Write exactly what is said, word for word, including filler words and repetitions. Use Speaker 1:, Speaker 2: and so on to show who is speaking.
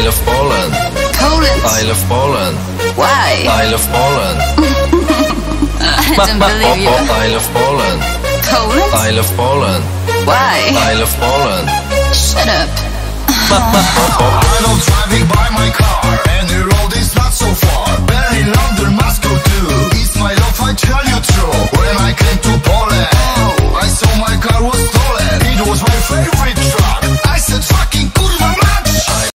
Speaker 1: love Poland.
Speaker 2: Poland?
Speaker 1: I love Poland.
Speaker 2: Why?
Speaker 1: I love Poland.
Speaker 2: I don't believe you.
Speaker 1: I love Poland.
Speaker 2: Poland?
Speaker 1: I love Poland.
Speaker 2: Why?
Speaker 1: I love Poland.
Speaker 2: Shut up.
Speaker 3: I love driving by my car.